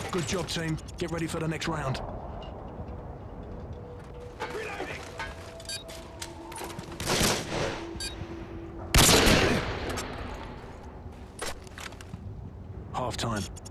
Good job, team. Get ready for the next round. Half time.